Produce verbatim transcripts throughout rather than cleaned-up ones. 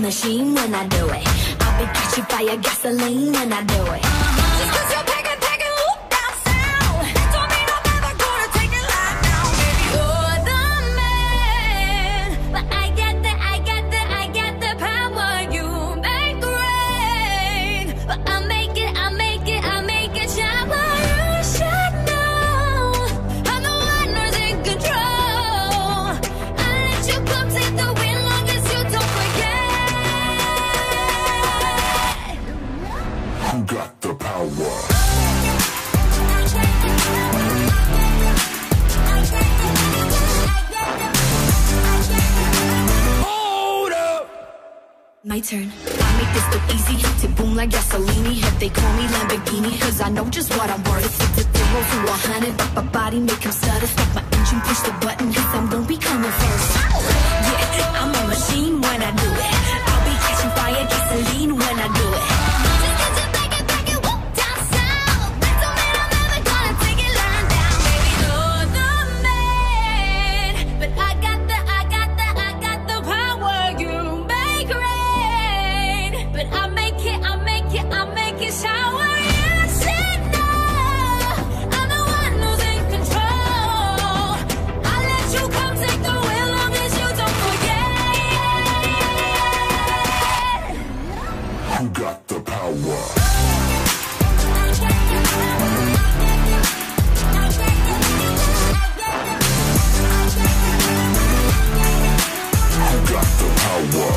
machine when I do it. I'll be catching fire, gasoline when I do it. Just 'cause you're packing, packing, whoop, down sound. Don't mean I'm never gonna take it lying down, baby. You're the man, but I get the, I get the, I get the power. You make rain, but I make it, I make it, I make it shower. You should know I'm the one who's in control. I let you come take the wheel long as you don't forget. Who got the power? Hold up. My turn. I make this look easy, to boom like gasoline. If they call me Lamborghini, 'cause I know just what I'm worth. It's a zero to a hundred, but my body make him stutter. Stop my engine, push the button, 'cause I'm gonna be coming first. Yeah, I'm a machine when I do it. I'll be catching fire, gasoline when I do it. Just 'cause you make it, make it whoop down south. That don't mean I'm never gonna take it lying down, baby. You're the man, but I got the, I got the, I got the power. You make rain, but I make it, I make it, I make it shower. You should know I'm the one who's in control. I let you come take the wheel long as you don't forget. Who got the power? Who got the power?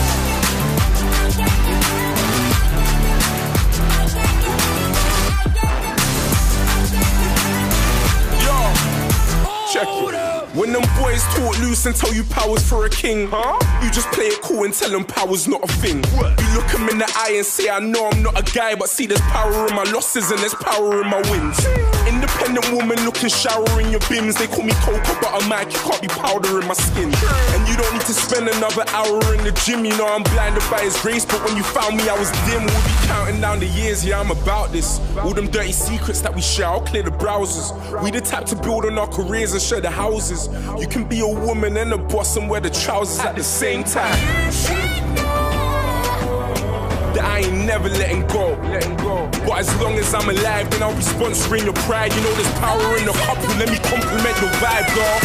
Yo, check it. When them boys talk loose and tell you power's for a king, huh? You just play it cool and tell them power's not a thing. You look them in the eye and say, I know I'm not a guy, but see there's power in my losses and there's power in my wins. Independent woman looking shower in your bins. They call me cocoa butter Mike, you can't be powder in my skin. And you don't need to spend another hour in the gym. You know I'm blinded by his grace, but when you found me I was dim. We'll be counting down the years, yeah I'm about this. All them dirty secrets that we share, I'll clear the browsers. We the type to build on our careers and share the houses. You can be a woman and a boss and wear the trousers at the same time. That I ain't never letting go, letting go. But as long as I'm alive, then I'll be sponsoring your pride. You know there's power in the couple, let me compliment your vibe, girl.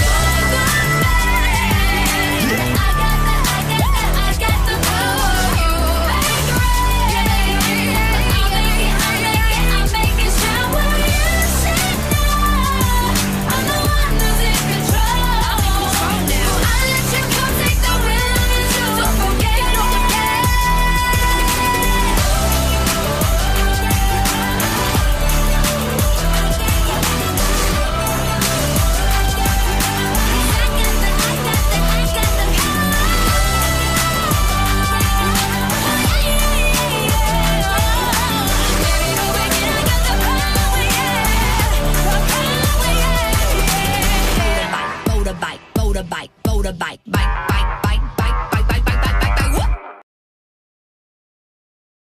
Motorbike, motorbike, motorbike, bike, bike.